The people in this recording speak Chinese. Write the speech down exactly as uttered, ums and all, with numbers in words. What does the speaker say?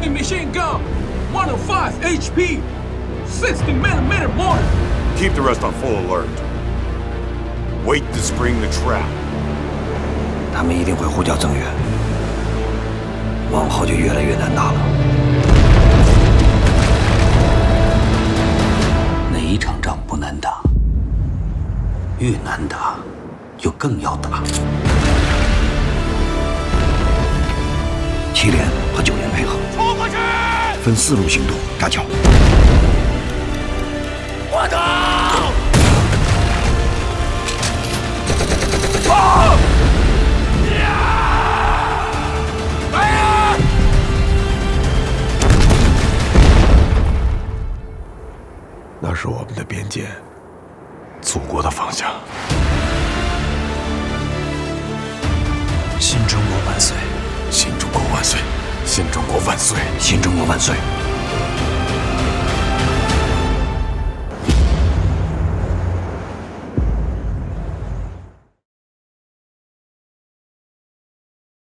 Heavy machine gun, one oh five H P, sixty millimeter mortar. Keep the rest on full alert. Wait to spring the trap. 他们一定会呼叫增援，往后就越来越难打了。哪一场仗不难打？越难打，就更要打。七连和九连配合， 冲过去！ 分四路行动，搭桥。 我打！ 啊！ 那是我们的边界，祖国的方向。 新中国万岁！ 新中国万岁！新中国万岁！ 新中国万岁！